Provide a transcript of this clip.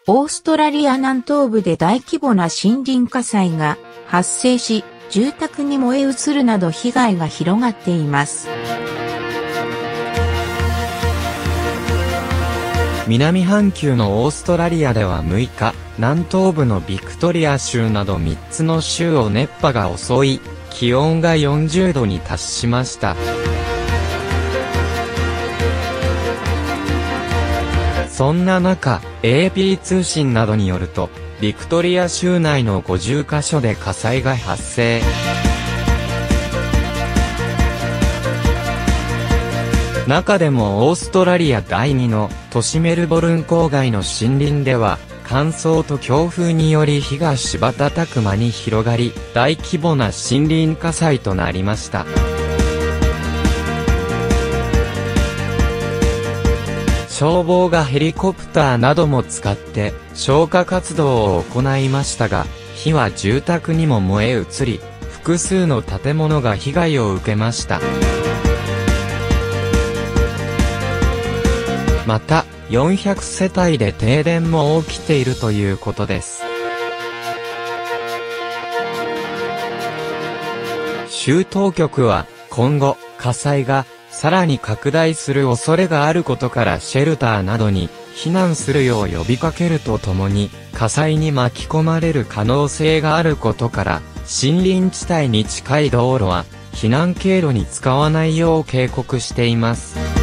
オーストラリア南東部で大規模な森林火災が発生し、住宅に燃え移るなど被害が広がっています。 南半球のオーストラリアでは6日、南東部のビクトリア州など3つの州を熱波が襲い、気温が40度に達しました。そんな中、AP 通信などによると、ビクトリア州内の50カ所で火災が発生。中でもオーストラリア第2の都市メルボルン郊外の森林では、乾燥と強風により火が瞬く間に広がり、大規模な森林火災となりました。消防がヘリコプターなども使って消火活動を行いましたが、火は住宅にも燃え移り、複数の建物が被害を受けました。また、400世帯で停電も起きているということです。州当局は、今後、火災がさらに拡大する恐れがあることからシェルターなどに避難するよう呼びかけるとともに、火災に巻き込まれる可能性があることから、森林地帯に近い道路は避難経路に使わないよう警告しています。